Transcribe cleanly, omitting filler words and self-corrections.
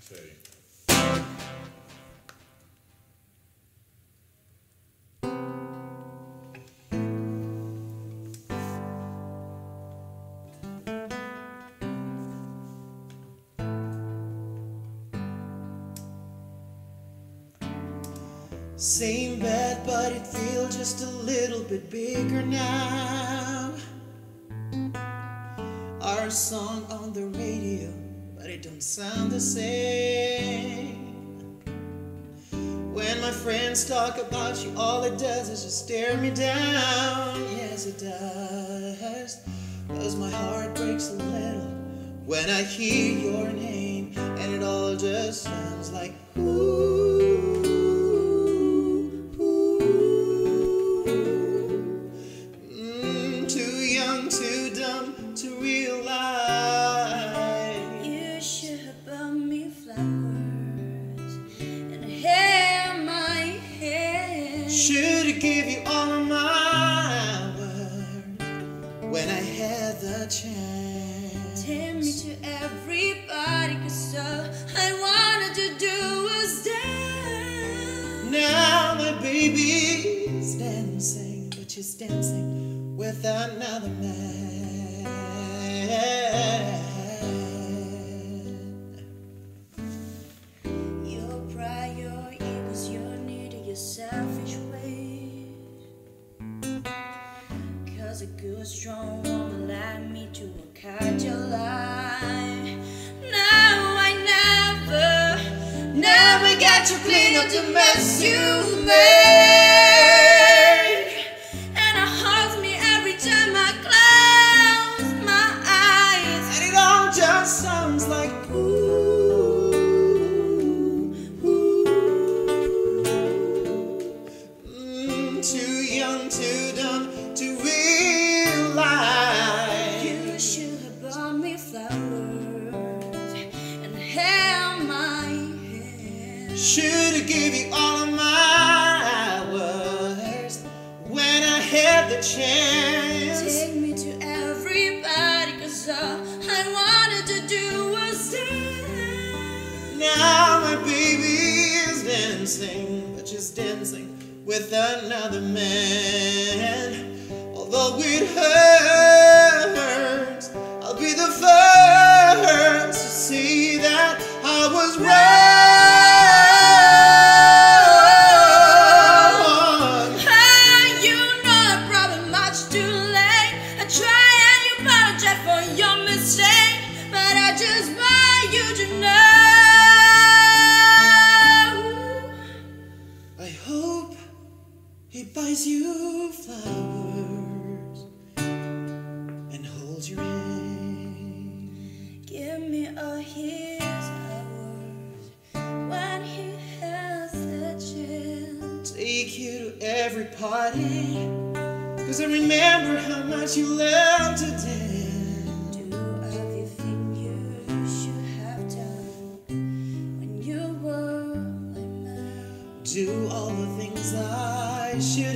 Say. Same bed, but it feels just a little bit bigger now. Our song on the radio, but it don't sound the same. When my friends talk about you, all it does is just stare me down. Yes, it does. 'Cause my heart breaks a little when I hear your name, and it all just sounds like ooh. Too dumb to realize you should have bought me flowers and held my hand. Should've give you all of my words when I had the chance. Take me to everybody, 'cause all I wanted to do was dance. Now my baby's dancing, but she's dancing with another man. Your pride, your egos, your need, your selfish ways. 'Cause a good, strong woman like me to work out your life. Now I never get to clean up the mess you made. And it haunts me every time I close my eyes. And it all just sounds like ooh, ooh. Too young, too dumb to realize You should have bought me flowers and held my hand. should've give you all of my words when I had the chance. Take me to everybody, 'cause all I wanted to do was dance. Now my baby is dancing, but she's dancing with another man. Although it hurts, I'll be the first to see that I was wrong. You know I probably much too late. I try and you apologize for your mistake, but I just want you to know. I hope he buys you flowers and holds your hand. Give me all his hours when he has the chance. Take you to every party, 'cause I remember how much you loved to dance. Do everything you should have done when you were my man. Do all the things I should